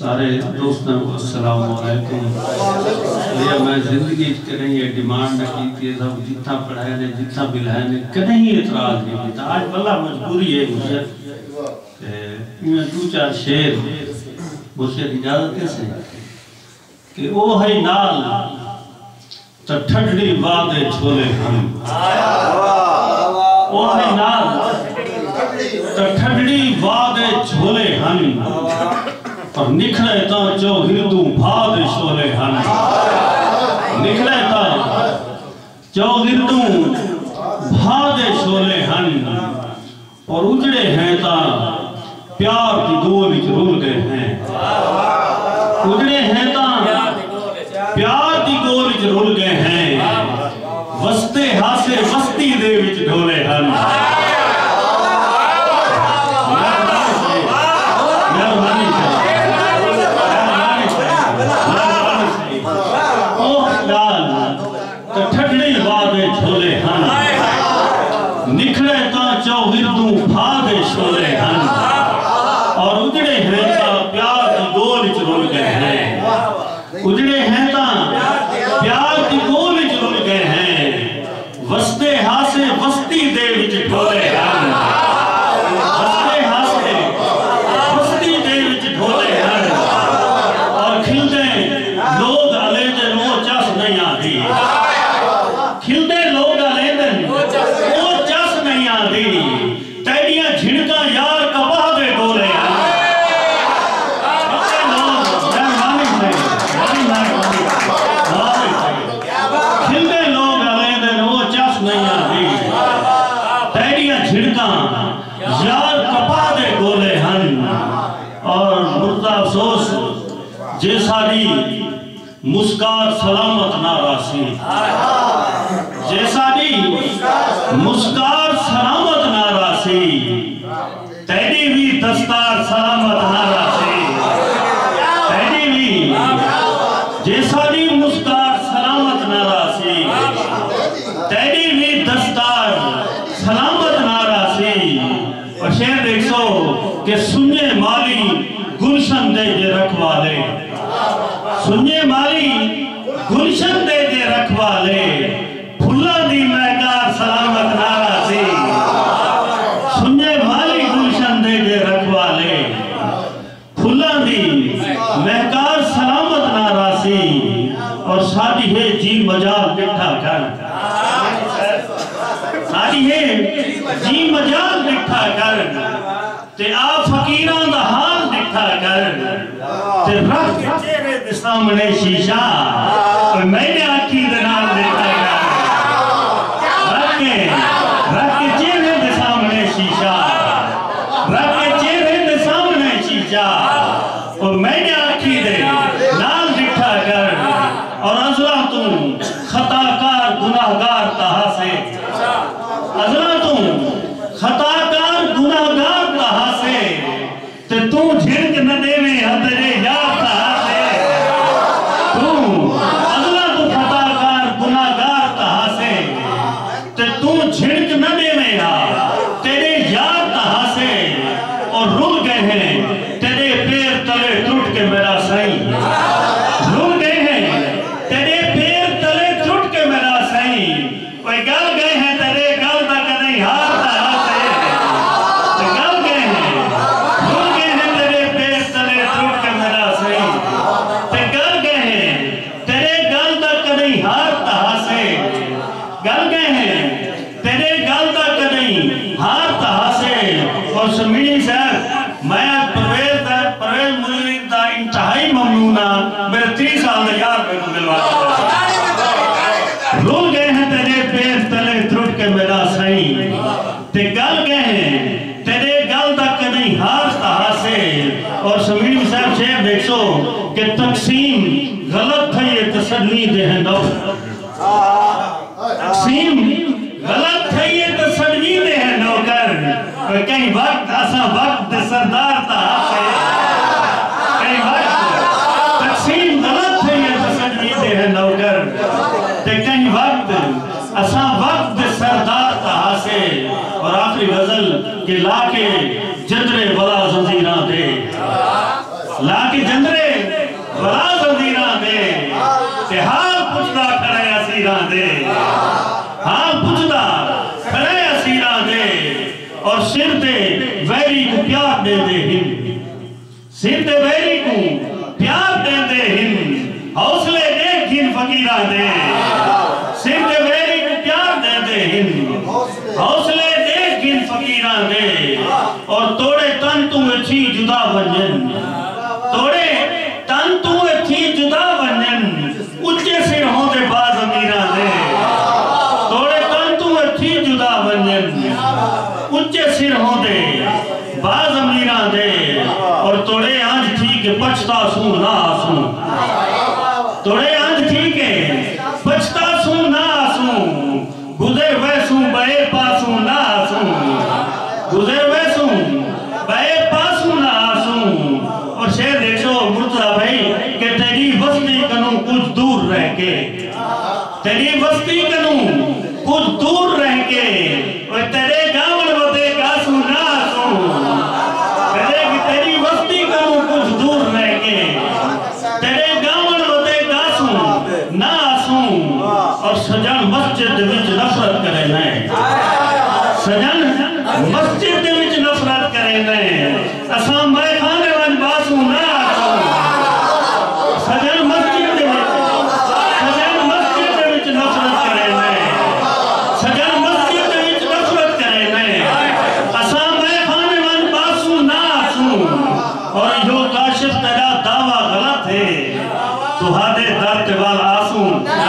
سارے دوستوں کو السلام علیکم. میں زندگی کریں یہ ڈیمانڈ کی کہ سب جتنا پڑھائے نے جتنا بلائے نے کہیں اعتراض نہیں دیتا. آج بلا مجبوری ہے مجھے میں دو چار شیر مجھے اجازت کیسے کہ او ہے نال تا ٹھڈڑی وعدے چھولے ہم. او ہے نال تا ٹھڈڑی وعدے چھولے ہم اور نکھلے تا جو ہردوں بھاد شولے ہن. نکھلے تا جو ہردوں بھاد شولے ہن اور اجڑے ہیں تا پیار کی گول وچ رول گئے ہیں. اجڑے ہیں تا پیار کی گول وچ رول گئے ہیں وستے ہاسے وستی دے وچ ڈھولے ہن. نکھلے تا چوہردوں بھادے شولے ہن اور اجڑے ہیں تا پیار کی گول وچ رول گئے ہیں. اجڑے ہیں تا پیار کی گول وچ رول گئے ہیں وستے ہاسے وستی دے وچ ڈھولے ہن. وستے ہاسے وستی دے وچ ڈھولے ہن اور کھلدے لوگ علیہ دے رو چس نہیں آدھی. کھلدے لوگ علیہ دے تیڑیاں جھنکا یار کبا دے ڈولے ہیں. کھلدے لوگ علیہ دے وہ چس نہیں آدھی تیڑیاں جھنکا یار کبا دے ڈولے ہیں. اور مردہ افسوس جے ساری مسکار سلامت نہ راسی. جے ساری مسکار سلامت نہ راسی تیری بھی دستار سلامت نہ راسی. تیری بھی جیسا بھی مسکار سلامت نہ راسی تیری بھی دستار سلامت نہ راسی. اور شہر دیکھ سو کہ سنجے مالی گلشن دے جے رکھوالے. سنجے مالی گلشن دے جے رکھوالے پھلا دی مہکار سلامت نہ راسی. سنجے مالی گلشن دے جے رکھوالے پھلا دی مہکار سلامت نہ راسی. اور ساڑی ہے جی مجال بٹھا کر ساڑی ہے جی مجال بٹھا کر تے آ فقیران دا حال بٹھا کر تے رکھ کے چہرے دے سامنے شیشہ اور میں نے آنکھی دے نال دیکھا گا. رکھ کے چہرے دے سامنے شیشہ رکھ کے چہرے دے سامنے شیشہ اور میں نے آنکھی دے نال بٹھا کر اور ازرا تم خطاکار گناہگار تہا سے. ازرا تم خطاکار گناہگار تہا سے تے تو جھنک نہ دے میں حضرے یار تہا سے. ازرا تو خطاکار گناہگار تہا سے تے تو جھنک نہ دے میں تیرے یار تہا سے. اور رول گئے ہیں تیرے پیر تلے ٹوٹ کے میرا سائیں. رول گئے ہیں تیرے پیر تلے ٹوٹ کے میرا سائیں. وہ گل گئے ہیں تیرے گل دا کدیں ہار تہا سے. گل گئے ہیں رول گئے ہیں تیرے پیر تلے ٹوٹ کے میرا سائیں. گل گئے ہیں تیرے گل دا کدیں ہار تہا سے. گل گئے ہیں تیرے گل دا کدیں ہار تہا سے. اور سمیڑی صاحب میں پرویز مرید دا انتہائی ممنونہ میرے 30 سال دا یار میں کو ملوا رول گئے ہیں تیرے پیر تلے ترٹ کے میرا سائیں. تے گل گئے ہیں تیرے گل دا کدیں ہار تہا سے. اور سمیڑی صاحب شیخ دیکھو کہ تقسیم غلط ہے یہ تسلی دے ہیں دو. تقسیم غلط ہے یہ تسلی دے ہیں دو کر. کئی وقت ایسا وقت سردار تہا سے. کئی وقت تقسیم غلط ہے یہ تسلی دے ہیں دو کر. کئی وقت ایسا وقت سردار تہا سے. اور آخری غزل کہ لا کے جندرے ولا زنزیران دے. لا کے جندرے پیار دے دے ہن سندھ ویری کو پیار دے دے ہن حوصلے دے گھن فقیران دے سندھ ویری کو پیار دے دے ہن حوصلے دے گھن فقیران دے اور توڑے تن تو اچھی جدا ونجن توڑے تن تو اچھی جدا ونجن اچھے سر ہوں دے باز امیران دے توڑے تن تو اچھی جدا ونجن اچھے سر ہوں دے باز امیران دے اور توڑے آنج تھی کہ پچھتا سوں نہ آسوں توڑے آنج تھی کہ پچھتا سوں نہ آسوں گزر ویسوں بے پاسوں نہ آسوں گزر ویسوں بے پاسوں نہ آسوں اور شہر دیکھو مرتضی بھائی کہ تیری وسطی کنوں کچھ دور رہ کے تیری وسطی کنوں کچھ دور رہ کے اور تیرے گاون وطے گاسوں نہ آسوں تیری وسطی کنوں کچھ دور رہ کے تیرے گاون وطے گاسوں نہ آسوں اور سجن مسجد وچ نفرت کرے نئے سجن مسجد وچ نفرت کرے نئے اساں میں خانے ون باسوں نہ آسوں سجن مسجد وچ نفرت کرے نئے سجن مسجد وچ نفرت کرے نئے اساں میں خانے ون باسوں نہ آسوں اور جو کاشف تیرا دعویٰ غلط ہے تو ہادے درد وال آسوں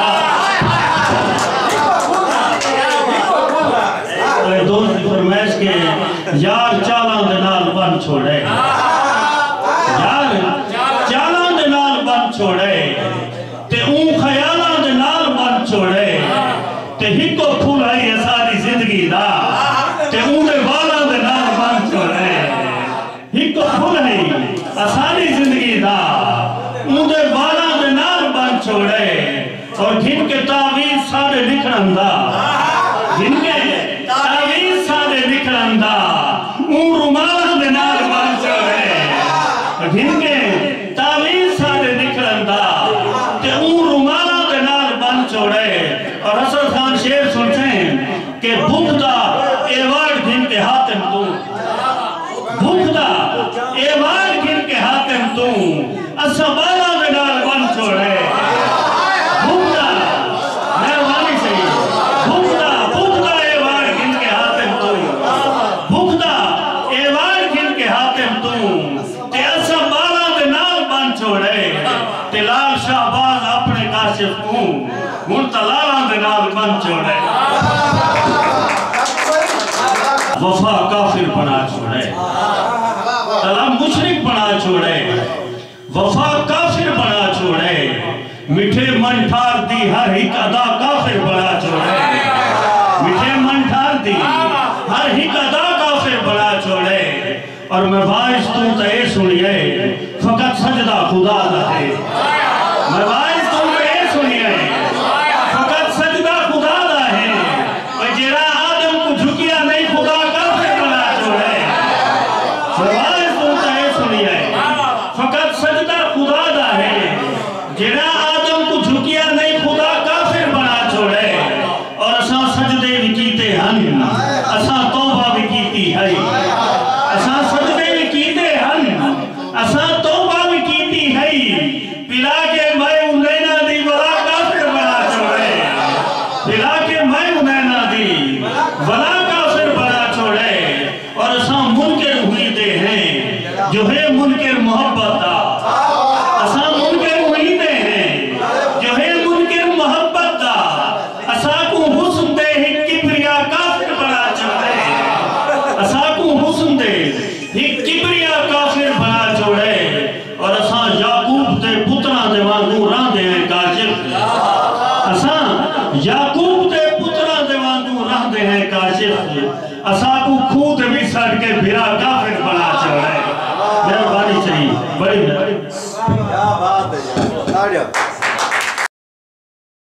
دوست کی فرمائش کے یار چالان دنال بن چھوڑے یار چالان دنال بن چھوڑے تے اون خیالان دنال بن چھوڑے تے ہکو پھول آئی ہے ساری زندگی دا تے اون والان دنال بن چھوڑے ہکو پھول آئی ساری زندگی دا اون والان دنال بن چھوڑے اور گھن کے تعویز سارے لکھن دا گھن کے تعویز سارے لکھن دا اون رومالان دنال بن چھوڑے گھن کے تعویز سارے لکھن دا تے اون رومالان دنال بن چھوڑے اور حسن خان شیر سنتے ہیں کہ بھوکتا ایوارڈ گھن کے حاتم تو بھوکتا ایوارڈ گھن کے حاتم تو اسبالان دنال بن چھوڑے بھوکتا مہربانی سے بھوکتا ایوارڈ گھن کے حاتم تو بھوکتا ایوارڈ گھن کے حاتم تو تے اسبالان دنال بن چھوڑے تے لال شہباز اپنے کاشف کو منتلالان دنال بن چھوڑے وفا کافر بنا چھوڑے طلب مشرک بنا چھوڑے وفا کافر بنا چھوڑے مٹھے من ٹھار دی ہر ایک ادا کافر بنا چھوڑے مٹھے من ٹھار دی ہر ایک ادا کافر بنا چھوڑے اور میں باعث تو تے سنیے فقط سجدہ خدا دا ہے میں باعث تو تے سنیے فقط سجدہ خدا دا ہے اور جرا آدم کو جھکیا نہیں خدا کافر بنا چھوڑے میں باعث تو تے سنیے فقط سجدہ خدا دا ہے جرا آدم کو جھکیا نہیں خدا کافر بنا چھوڑے اور اساں سجدے بھی کیتے ہن اساں توبہ بھی کیتی ہے اساں سجدے بھی کیتے ہن اساں توبہ بھی کیتی ہے پلا کے میں انینا دی ولا کافر بنا چھوڑے پلا کے میں انینا دی ولا کافر بنا چھوڑے اور اساں منکر ہوئی دے ہیں جو ہے منکر محبت دا اساں منکر ہوئی دے ہیں جو ہے منکر محبت دا اساں کو حسن دے ہی کبریا کافر بنا چھوڑے اساں کو حسن دے ہی کبریا کافر بنا چھوڑے اور اساں یعقوب دے پتران دے وانگو ران دے ہیں کاشف اساں یعقوب دے پتران دے وانگو ران دے ہیں کاشف اساں کو خود بھی سڑ کے بھرا کافر بنا چھوڑے مہربانی چاہیے بڑی کیا بات ہے